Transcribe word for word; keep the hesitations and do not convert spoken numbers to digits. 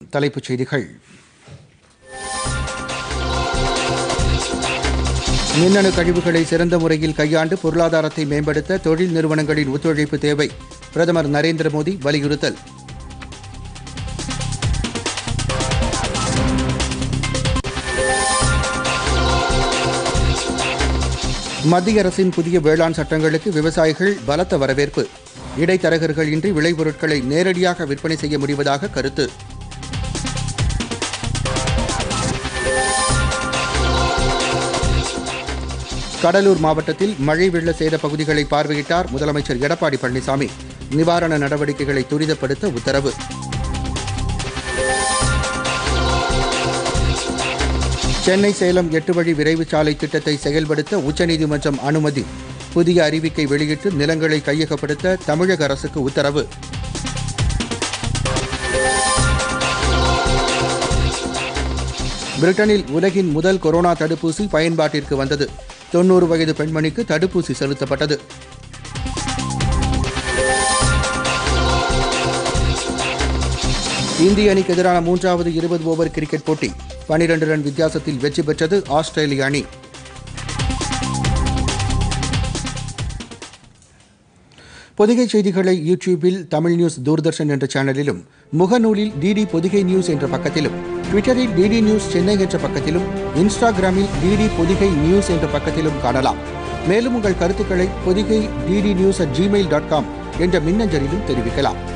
தலைப்புச் செய்திகள். மின்னணு கழிவுகளை சிறந்த முறையில் கையாண்டு பொருளாதாரத்தை மேம்படுத்த தொழில் நிறுவனங்களின் ஒத்துழைப்பு தேவை. பிரதமர் நரேந்திர மோடி வலியுறுத்தல். மத்திய அரசின் புதிய வேளாண் சட்டங்களுக்கு விவசாயிகள் பலத்த வரவேற்பு. இடைத்தரகர்கள் இன்றி விளைபொருட்களை நேரடியாக விற்பனை செய்ய முடிவதாக கருத்து. கடலூர் மாவட்டத்தில் மழை வெள்ள சேத பகுதிகளை பார்வையிட்டார் முதலமைச்சர் எடப்பாடி பழனிசாமி. நிவாரண நடவடிக்கைகளை துரிதப்படுத்த உத்தரவு. சென்னை சேலம் எட்டு வழி விரைவு சாலை திட்டத்தை செயல்படுத்த உச்சநீதிமன்றம் அனுமதி. புதிய அறிவிக்கை வெளியிட்டு நிலங்களை கையகப்படுத்த தமிழக அரசுக்கு உத்தரவு. பிரிட்டனில் உலகின் முதல் கொரோனா தடுப்பூசி பயன்பாட்டிற்கு வந்தது. தொன்னூறு வயது பெண்மணிக்கு தடுப்பூசி செலுத்தப்பட்டது. இந்திய அணிக்கு எதிரான மூன்றாவது இருபது ஓவர் கிரிக்கெட் போட்டி பனிரண்டு ரன் வித்தியாசத்தில் வெற்றி பெற்றது ஆஸ்திரேலிய அணி. பொதிகை செய்திகளை யூடியூபில் தமிழ் நியூஸ் தூர்தர்ஷன் என்ற சேனலிலும், முகநூலில் டிடி பொதிகை நியூஸ் என்ற பக்கத்திலும், ட்விட்டரில் டிடி நியூஸ் சென்னை என்ற பக்கத்திலும், இன்ஸ்டாகிராமில் டிடி பொதிகை நியூஸ் என்ற பக்கத்திலும் காணலாம். மேலும் உங்கள் கருத்துக்களை Podhigai DD news at gmail dot com என்ற மின்னஞ்சலிலும் தெரிவிக்கலாம்.